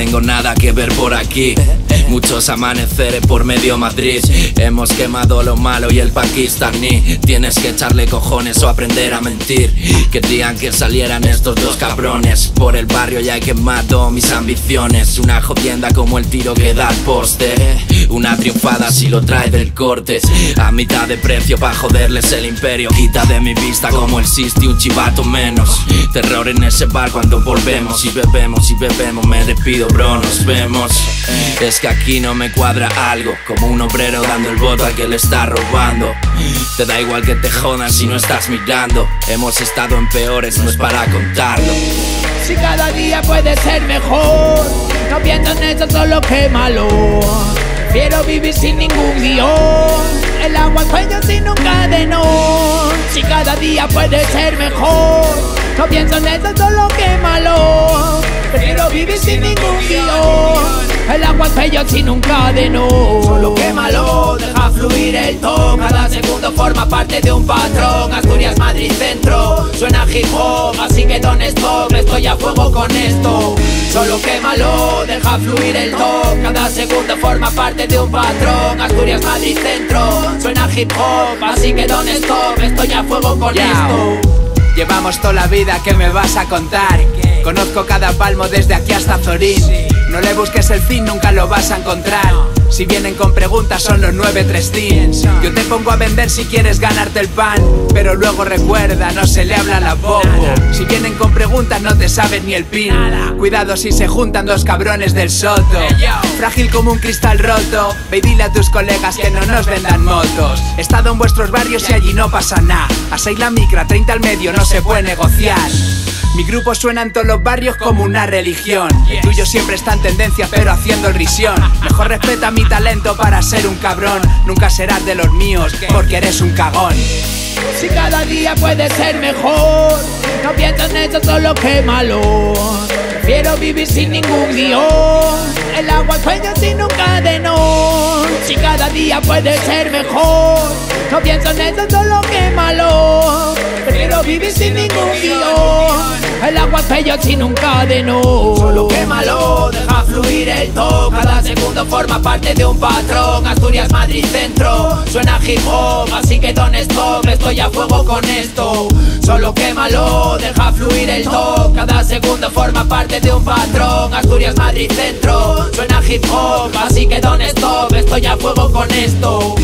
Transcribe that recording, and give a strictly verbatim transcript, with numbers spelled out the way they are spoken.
tengo nada que ver por aquí. Muchos amaneceres por medio Madrid. Hemos quemado lo malo y el pakistaní. Tienes que echarle cojones o aprender a mentir. Querían que salieran estos dos cabrones. Por el barrio ya he quemado mis ambiciones. Una jodienda como el tiro que da al poste. Una triunfada si lo trae del corte. A mitad de precio pa' joderles el imperio. Quita de mi vista como el Sisti un chivato menos. Terror en ese bar cuando volvemos. Y bebemos y bebemos, me despido bro, nos vemos. Es que aquí no me cuadra algo. Como un obrero dando el voto al que le está robando. Te da igual que te jodan si no estás mirando. Hemos estado en peores, no es para contarlo. Si cada día puede ser mejor, no pienso en eso, solo quémalo. Prefiero vivir sin ningún guión, el agua al cuello sin un cadenón. Si cada día puede ser mejor, no pienso en eso, solo quémalo. Prefiero vivir sin ningún guión, el agua al cuello sin un cadenón. Solo quémalo, deja fluir el ton. Cada segundo forma parte de un patrón. Asturias, Madrid, centro, suena hip hop, así que don't stop. Estoy a fuego con esto. Solo quémalo, deja fluir el ton. Cada segundo forma parte de un patrón. Asturias, Madrid, centro, suena hip hop, así que don't stop. Estoy a fuego con yeah. esto. Llevamos toda la vida, ¿qué me vas a contar? Conozco cada palmo desde aquí hasta Zorín. No le busques el fin, nunca lo vas a encontrar. Si vienen con preguntas son los nueve tres teens. Yo te pongo a vender si quieres ganarte el pan, pero luego recuerda, no se le habla la bobo. Si vienen con preguntas no te sabes ni el pin. Cuidado si se juntan dos cabrones del soto. Frágil como un cristal roto. Ve y dile a tus colegas que no nos vendan motos. He estado en vuestros barrios y allí no pasa nada. A seis la micra, treinta al medio, no se puede negociar. Mi grupo suena en todos los barrios como una religión. El tuyo siempre está en tendencia pero haciendo el risión. Mejor respeta mi talento para ser un cabrón. Nunca serás de los míos porque eres un cagón. Si cada día puede ser mejor, no pienso en eso, solo quémalo. Prefiero vivir sin ningún guión, el agua al cuello sin un cadenón. Si cada día puede ser mejor, no pienso en eso, solo quémalo. Prefiero vivir sin ningún guión, el agua al cuello sin un cadenón. Solo quémalo, deja fluir el ton. Cada segundo forma parte de un patrón. Asturias, Madrid, centro, suena hip hop, así que don't stop. Estoy a fuego con esto. Solo quémalo, deja fluir el ton. Cada segundo forma parte de un patrón. Asturias, Madrid, centro, suena hip hop, así que don't stop. Estoy a fuego con esto.